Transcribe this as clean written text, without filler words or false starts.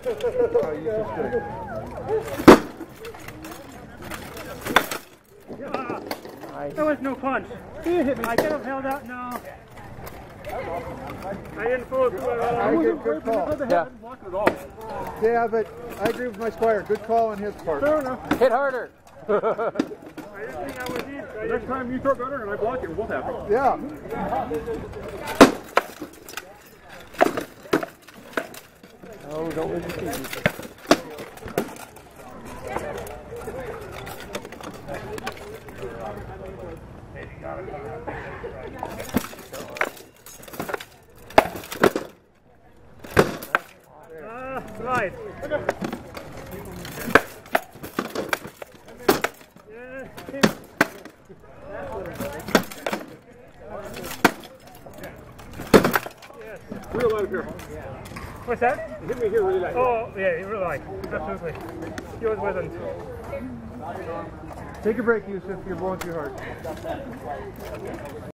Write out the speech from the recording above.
There was no punch. I could have held out. No. I didn't follow through at all. I get good call. Yeah. Yeah, but I agree with my Squire. Good call on his part. Fair enough. Hit harder. I didn't think I was in. Next time you throw better and I block it, we'll both happy. Yeah. Oh, don't lose your feet. Right. Real light up here. What's that? Hit me here really light. Oh, yeah, real light. Absolutely. Yours wasn't. Take a break, Yusuf. You're blowing too hard.